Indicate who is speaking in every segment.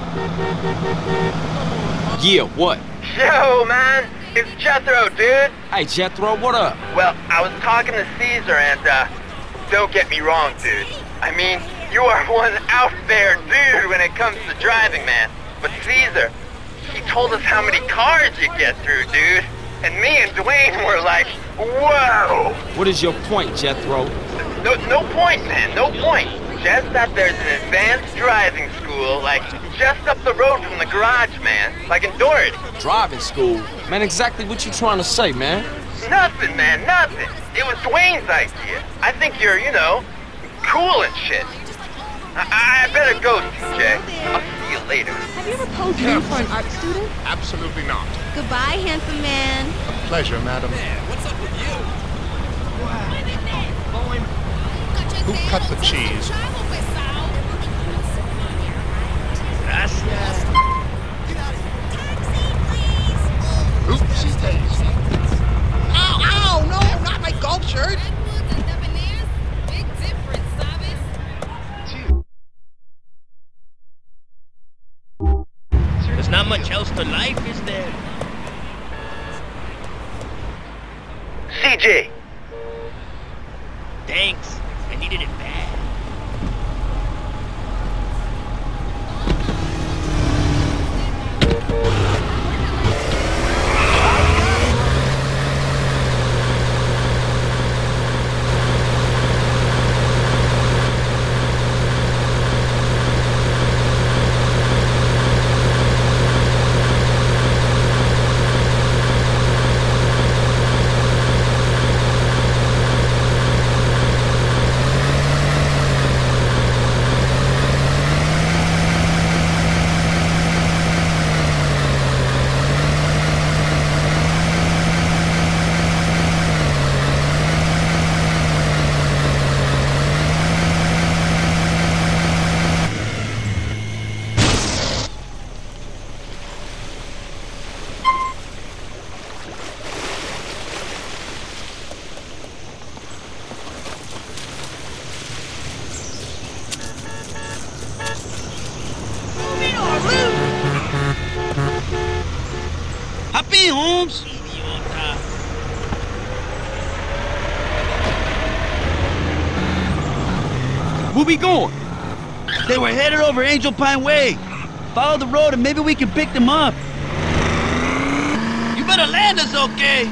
Speaker 1: Yeah, what?
Speaker 2: Yo, man, it's Jethro, dude.
Speaker 1: Hey, Jethro, what up?
Speaker 2: Well, I was talking to Caesar and, don't get me wrong, dude. I mean, you are one out there dude when it comes to driving, man. But Caesar, he told us how many cars you get through, dude. And me and Dwayne were like, whoa!
Speaker 1: What is your point, Jethro?
Speaker 2: No point, man, no point. Just that there's an advanced driving school, like, just up the road from the garage, man. Like in Doherty.
Speaker 1: Driving school? Man, exactly what you trying to say, man?
Speaker 2: Nothing, man, nothing. It was Dwayne's idea. I think you're, you know, cool and shit. I better go, TJ. I'll see you later.
Speaker 3: Have you ever posed nude for an art student?
Speaker 4: Absolutely not.
Speaker 3: Goodbye, handsome man.
Speaker 4: A pleasure, madam.
Speaker 5: What's up with you?
Speaker 4: Who cut the cheese?
Speaker 5: Gracias.
Speaker 4: Oopsie daisy.
Speaker 5: Ow, ow, no, not my golf shirt. There's not much else to life, is there?
Speaker 2: CJ!
Speaker 5: Thanks. I needed it bad.
Speaker 6: Hop in, Holmes.
Speaker 1: Where we going?
Speaker 6: They were headed over Angel Pine Way. Follow the road and maybe we can pick them up. You better land us, okay?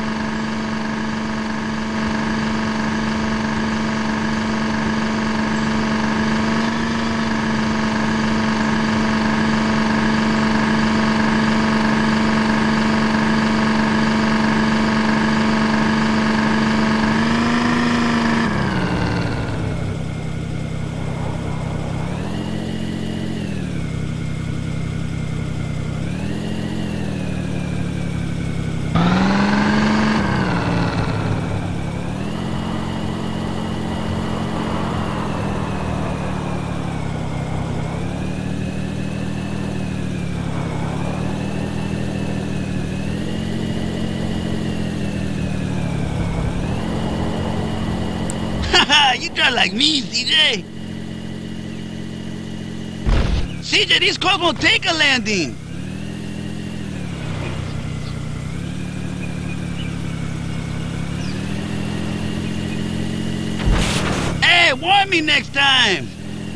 Speaker 6: You drive like me, CJ. CJ, these cars won't take a landing. Hey, warn me next time.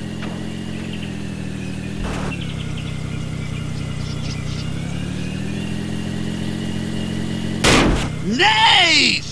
Speaker 6: Nice!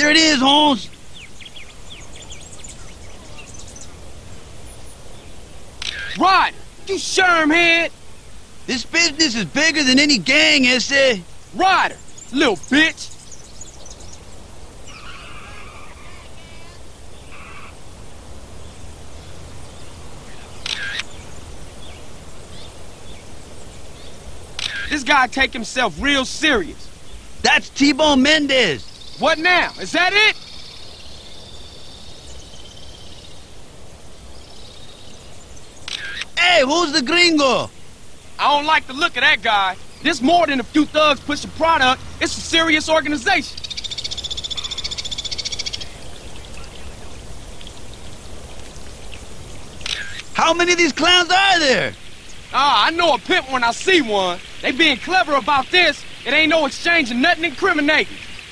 Speaker 6: Here it is, Holmes.
Speaker 1: Ryder, you shermhead.
Speaker 6: This business is bigger than any gang, SA.
Speaker 1: Ryder, little bitch. This guy take himself real serious.
Speaker 6: That's T-Bone Mendez.
Speaker 1: What now? Is that it?
Speaker 6: Hey, who's the gringo?
Speaker 1: I don't like the look of that guy. This more than a few thugs pushing product. It's a serious organization.
Speaker 6: How many of these clowns are there?
Speaker 1: I know a pimp when I see one. They being clever about this. It ain't no exchange of nothing incriminating.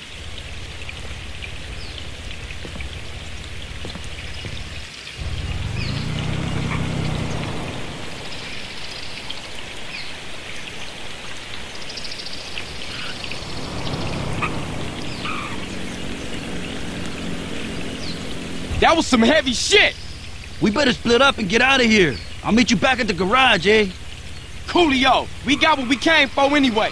Speaker 1: That was some heavy shit.
Speaker 6: We better split up and get out of here. I'll meet you back at the garage, eh?
Speaker 1: Coolio, we got what we came for anyway.